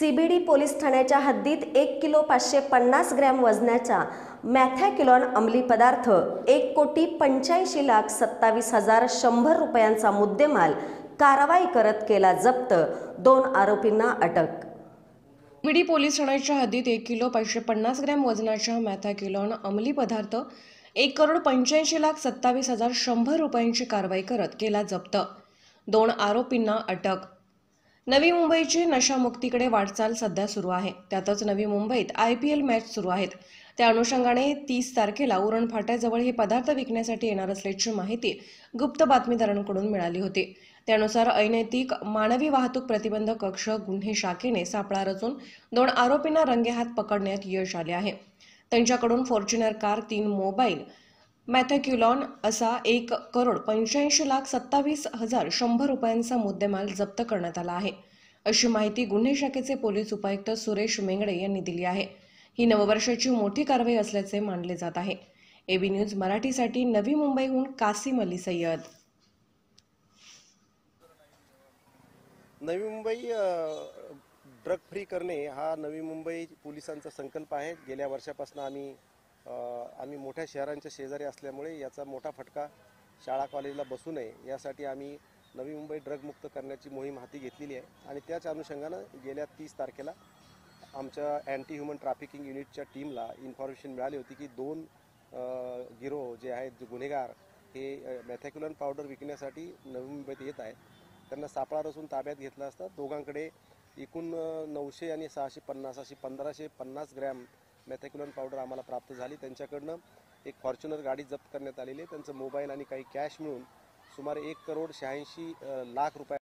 CBD police ठाण्याच्या हद्दीत 1 kilo 550 gram वजनाचा मॅथॅक्युलॉन अंमली पदार्थ 1,85,27,100 रुपयांचा मुद्देमाल कारवाई करत केला जप्त। 2 आरोपींना अटक। सीबीडी पोलीस ठाण्याच्या हद्दीत 1 किलो 550 ग्रॅम वजनाच्या मॅथॅक्युलॉन अंमली पदार्थ 1,85,27,100 रुपयांची कारवाई करत केला जप्त। 2 आरोपींना अटक। नवी मुंबईची नशामुक्तीकडे वाटचाल सध्या सुरू आहे। त्यातच नवी मुंबईत IPL मॅच सुरू आहेत। त्या अनुषंगाने 30 तारखेला उरण फाट्याजवळ हे पदार्थ विकण्यासाठी येणार असल्याची माहिती गुप्त बातमीदारांकडून मिळाली होती। त्यानुसार अनैतिक मानवी वाहतूक प्रतिबंधक कक्ष गुन्हे शाखेने सापळा रचून 2 आरोपींना रंगेहात पकडण्यात यश आले आहे। त्यांच्याकडून फॉर्च्युनर कार, 3 मोबाईल, मॅथॅक्युलॉन असा 1,85,27,100 रुपयांचा मुद्देमाल जप्त करण्यात आला आहे, अशी माहिती गुन्हे शाखेचे पोलीस उपायुक्त सुरेश मेंगडे यांनी दिली आहे। ही नववर्षाची मोठी कारवाई असल्याचे मानले जात आहे। AB न्यूज मराठीसाठी नवी मुंबईहून Qasem Ali Syed. Navi Mumbai drug free करणे हा नवी मुंबई पोलिसांचा संकल्प आहे। गेल्या वर्षापासून आम्ही मोठ्या शहरांच्या शेजारी असल्यामुळे याचा मोठा फटका शाळा कॉलेजला बसू नये यासाठी आम्ही नवी मुंबई ड्रग मुक्त करण्याची मोहीम हाती घेतलेली आहे। आणि त्याच अनुषंगाने गेल्या 30 तारखेला आमच्या अँटी ह्युमन ट्रॅफिकिंग युनिटच्या टीमला इन्फॉर्मेशन मिळाली होती की 2 गिरोह जे आहेत, जे गुन्हेगार हे मॅथॅक्युलॉन पावडर विकण्यासाठी नवी मुंबईत येत आहेत। त्यांना सापळा रचून ताब्यात घेतला असता दोघांकडे एकूण 900 आणि 650 अशी 1550 ग्रॅम मॅथॅक्युलॉन पावडर आम्हाला प्राप्त झाली। त्यांच्याकडनं एक फॉर्च्युनर गाडी जप्त करण्यात आलेली आहे। त्यांचं मोबाईल आणि काही कॅश मिळून सुमारे 1,86,00,000 रुपये